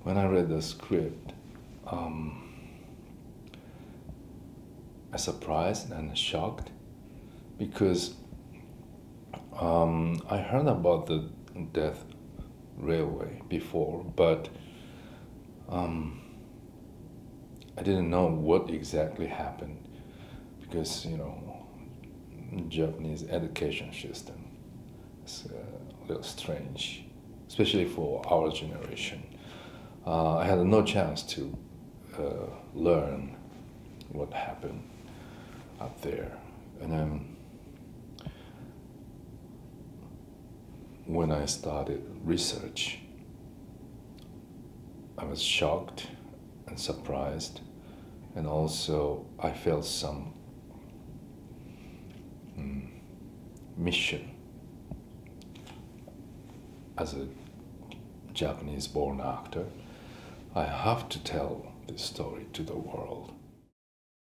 when I read the script, I surprised and shocked because I heard about the Death Railway before, but I didn't know what exactly happened because, Japanese education system is a little strange, especially for our generation. I had no chance to learn what happened up there. And then when I started research, I was shocked and surprised, and also I felt some mission as a Japanese-born actor. I have to tell this story to the world.